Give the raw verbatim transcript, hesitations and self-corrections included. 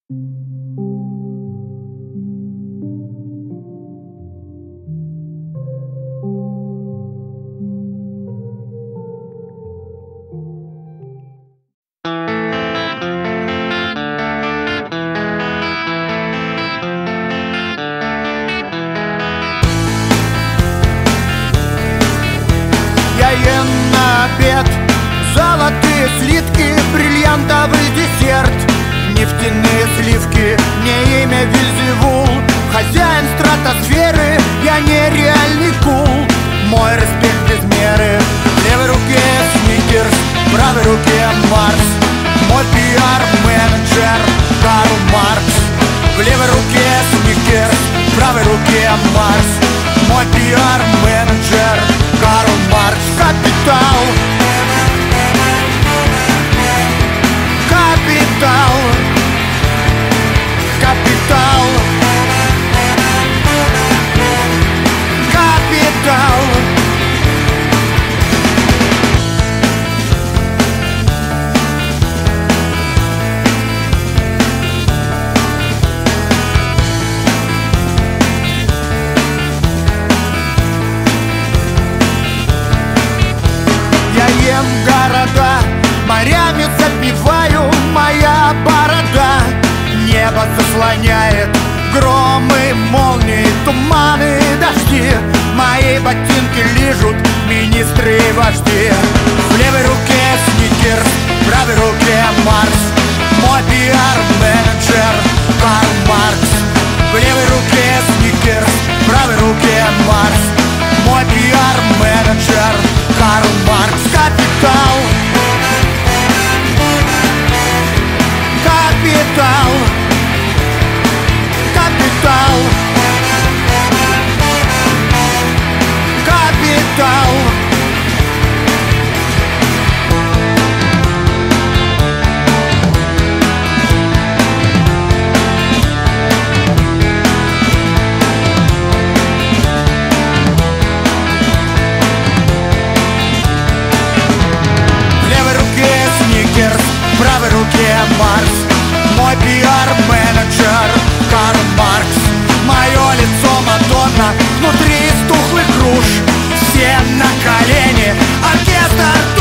Я ем на обед золотые слитки, бриллиантовый десерт, нефтяные сливки. Мне имя Вельзевул, хозяин стратосферы, я нереальный кул. Мой респект без меры. В левой руке Сникерс, в правой руке Марс. Мой пиар-менеджер Карл Маркс. В левой руке Сникерс, в правой руке Марс. Мой пиар-менеджер Карл Маркс. Капитал, капитал, капитал, капитал. Я ем города, морями забиваю, моя борода небо заслоняет. Громы, молнии, туманы, дожди. Мои ботинки лижут министры и вожди. В левой руке Сникерс, в правой руке Марс. Мой пиар-менеджер Карл Маркс. В левой руке Сникерс, в правой руке Марс. Мой пиар-менеджер Карл Маркс. Капитал, капитал, капитал, капитал. В левой руке Сникерс, в правой руке Марс. Мой пиар-менеджер Карл Маркс. Мое лицо Мадонна, внутри стухлых груш. Все на колени, оркестр